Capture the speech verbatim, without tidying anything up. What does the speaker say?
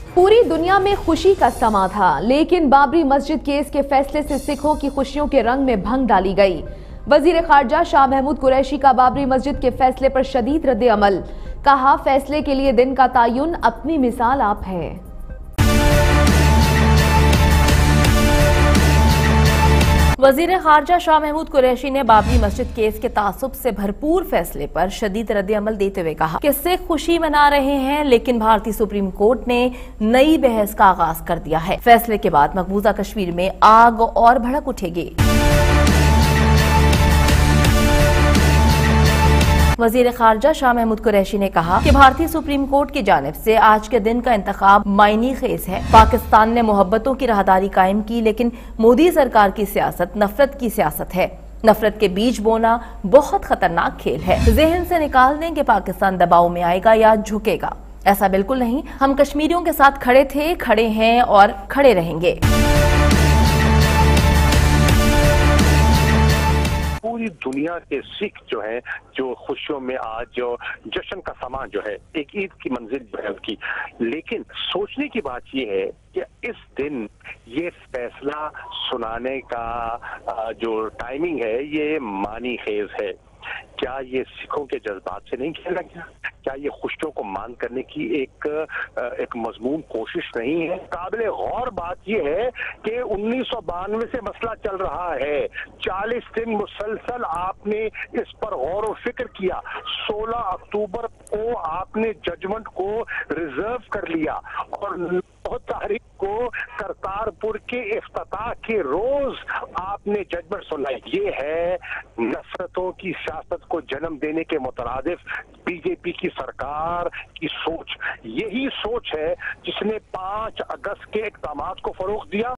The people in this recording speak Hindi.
पूरी दुनिया में खुशी का समा था, लेकिन बाबरी मस्जिद केस के फैसले से सिखों की खुशियों के रंग में भंग डाली गई। वजीर खारजा शाह महमूद कुरैशी का बाबरी मस्जिद के फैसले पर शदीद रद्द अमल। कहा, फैसले के लिए दिन का तयन अपनी मिसाल आप है। वजीर खारजा शाह महमूद कुरैशी ने बाबरी मस्जिद केस के तासुब से भरपूर फैसले पर शदीद रद्द अमल देते हुए कहा कि सिख खुशी मना रहे हैं, लेकिन भारतीय सुप्रीम कोर्ट ने नई बहस का आगाज कर दिया है। फैसले के बाद मकबूजा कश्मीर में आग और भड़क उठेगी। वजीर खारजा शाह महमूद कुरैशी ने कहा कि भारतीय सुप्रीम कोर्ट की जानिब से आज के दिन का इंतखाब मायनी खेज है। पाकिस्तान ने मोहब्बतों की राहदारी कायम की, लेकिन मोदी सरकार की सियासत नफरत की सियासत है। नफरत के बीज बोना बहुत खतरनाक खेल है। जहन से निकाल दें कि पाकिस्तान दबाव में आएगा या झुकेगा। ऐसा बिल्कुल नहीं। हम कश्मीरियों के साथ खड़े थे, खड़े हैं और खड़े रहेंगे। पूरी दुनिया के सिख जो है, जो खुशियों में आज जो जश्न का समा जो है, एक ईद की मंजिल बहल की। लेकिन सोचने की बात यह है कि इस दिन ये फैसला सुनाने का जो टाइमिंग है, ये मानी खेज है। क्या ये सिखों के जज्बात से नहीं खेला गया? क्या ये खुशियों को मान करने की एक एक मजमून कोशिश नहीं है? काबिल गौर बात यह है कि उन्नीस सौ बानवे से मसला चल रहा है। चालीस दिन मुसलसल आपने इस पर गौर और फिक्र किया। सोलह अक्टूबर को आपने जजमेंट को रिजर्व कर लिया और नौ तारीख को करतारपुर के इफ्तिताह के रोज आपने जजमेंट सुनाई। ये है नफरतों की सियासत को जन्म देने के मुतरादिफ बीजेपी की सरकार की सोच। यही सोच है जिसने पांच अगस्त के इक़दामात को फरोग दिया।